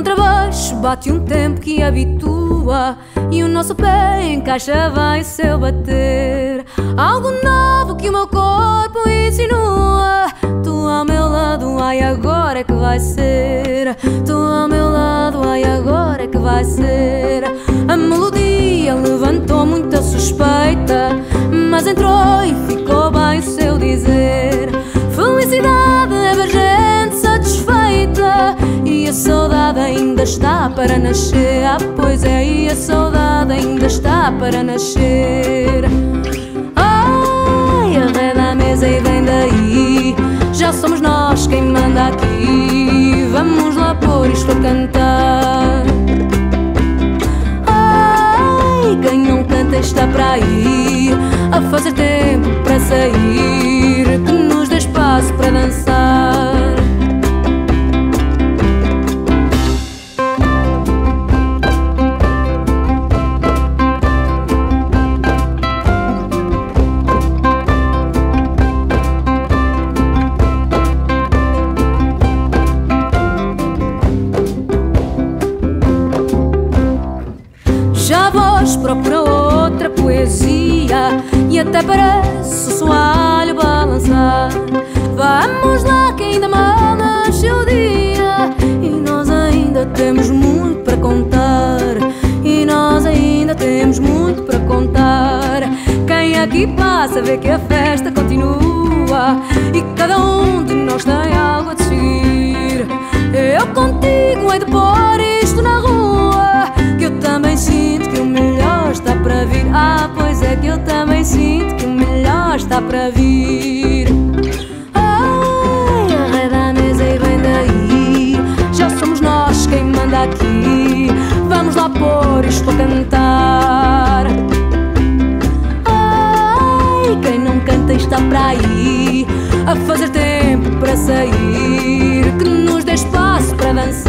contrabaixo bate um tempo que habitua e o nosso pé encaixa, vai o seu bater. Algo novo que o meu corpo insinua. Tu ao meu lado, ai agora é que vai ser. Tu ao meu lado, ai agora é que vai ser. A melodia levantou muita suspeita, mas entrou e ficou bem o seu dizer. Felicidade é ver gente satisfeita e a saudade ainda está para nascer. Ah, pois é, e a saudade ainda está para nascer. Ai, arreda a mesa e vem daí, já somos nós quem manda aqui. Vamos lá pôr isto a cantar. Ai, quem não canta está para aí, a fazer tempo para sair, que nos dê espaço para dançar. Já a voz procura outra poesia e até parece o soalho balançar. Vamos lá que ainda mal nasceu o dia e nós ainda temos muito para contar. E nós ainda temos muito para contar. Quem aqui passa vê que a festa continua e cada um de nós tem algo a dizer. Eu contigo hei de pôr isto na rua, que eu também sinto que o melhor está para vir. Ah, pois é que eu também sinto que o melhor está para vir. Ai, arreda a mesa e vem daí, já somos nós quem manda aqui. Vamos lá pôr isto a cantar. Ai, quem não canta está para aí, a fazer tempo para sair, que nos dê espaço para dançar.